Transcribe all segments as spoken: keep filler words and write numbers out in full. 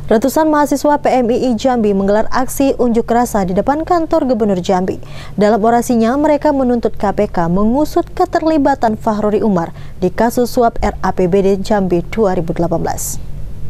Ratusan mahasiswa P M I I Jambi menggelar aksi unjuk rasa di depan kantor Gubernur Jambi. Dalam orasinya, mereka menuntut K P K mengusut keterlibatan Fahruri Umar di kasus suap R A P B D Jambi dua ribu delapan belas.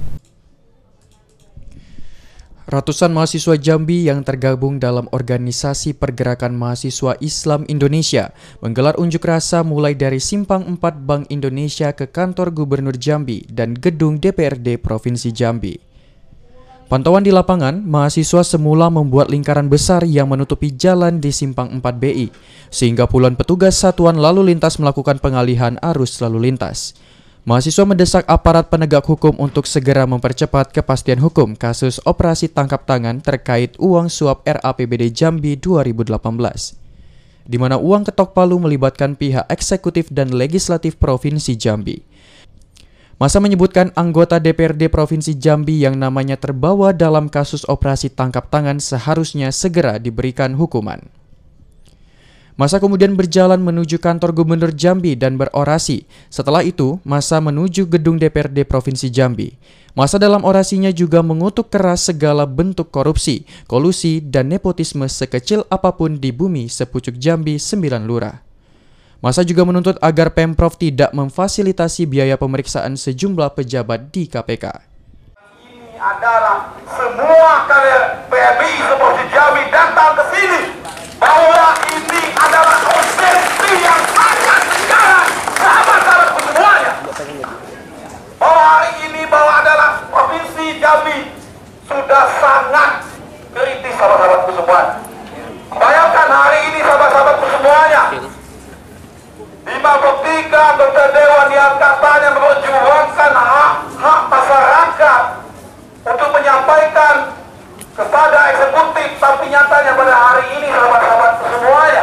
Ratusan mahasiswa Jambi yang tergabung dalam organisasi Pergerakan Mahasiswa Islam Indonesia menggelar unjuk rasa mulai dari Simpang empat Bank Indonesia ke kantor Gubernur Jambi dan gedung D P R D Provinsi Jambi. Pantauan di lapangan, mahasiswa semula membuat lingkaran besar yang menutupi jalan di Simpang empat B I, sehingga puluhan petugas Satuan Lalu Lintas melakukan pengalihan arus lalu lintas. Mahasiswa mendesak aparat penegak hukum untuk segera mempercepat kepastian hukum kasus operasi tangkap tangan terkait uang suap R A P B D Jambi dua ribu delapan belas, di mana uang ketok palu melibatkan pihak eksekutif dan legislatif Provinsi Jambi. Masa menyebutkan anggota D P R D Provinsi Jambi yang namanya terbawa dalam kasus operasi tangkap tangan seharusnya segera diberikan hukuman. Masa kemudian berjalan menuju kantor Gubernur Jambi dan berorasi. Setelah itu, masa menuju gedung D P R D Provinsi Jambi. Masa dalam orasinya juga mengutuk keras segala bentuk korupsi, kolusi, dan nepotisme sekecil apapun di bumi sepucuk Jambi sembilan Lurah. Masa juga menuntut agar Pemprov tidak memfasilitasi biaya pemeriksaan sejumlah pejabat di K P K. Ini adalah semua kader P M I seperti Jambi datang ke sini bahwa ini adalah konsepsi yang sangat sekarang sahabat-sahabatku semuanya, bahwa hari ini bahwa adalah Provinsi Jambi sudah sangat kritis sahabat-sahabatku semuanya. Bayangkan hari ini sahabat-sahabatku semuanya, lima puluh tiga anggota dewan yang katanya memperjuangkan hak-hak masyarakat untuk menyampaikan kepada eksekutif, tapi nyatanya pada hari ini sahabat-sahabat semuanya.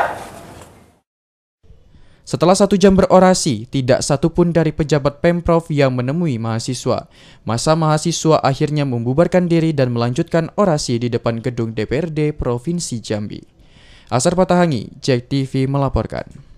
Setelah satu jam berorasi, tidak satupun dari pejabat Pemprov yang menemui mahasiswa. Masa mahasiswa akhirnya membubarkan diri dan melanjutkan orasi di depan gedung D P R D Provinsi Jambi. Asar Patahangi, Jack T V melaporkan.